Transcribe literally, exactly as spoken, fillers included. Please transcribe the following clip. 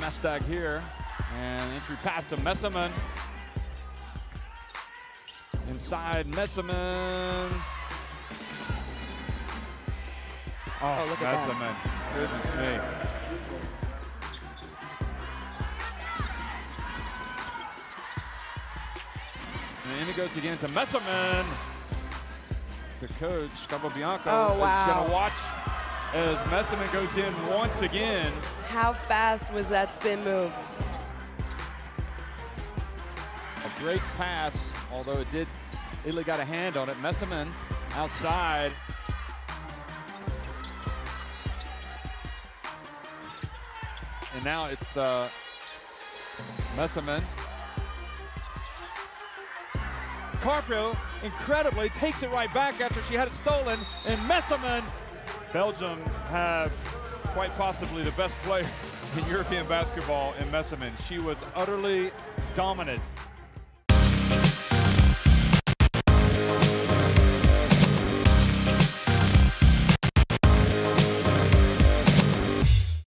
Mestag here. And entry pass to Meesseman. Inside Meesseman. Oh, Oh, look at that. Meesseman. Goodness me. And in it goes again to Meesseman. The coach, Capobianco, Oh, wow. is going to watch as Meesseman goes in once again. How fast was that spin move? A great pass, although it did, Italy got a hand on it. Meesseman outside. And now it's uh, Meesseman. Carpio, incredibly, takes it right back after she had it stolen. And Meesseman, Belgium have quite possibly the best player in European basketball in Meesseman. She was utterly dominant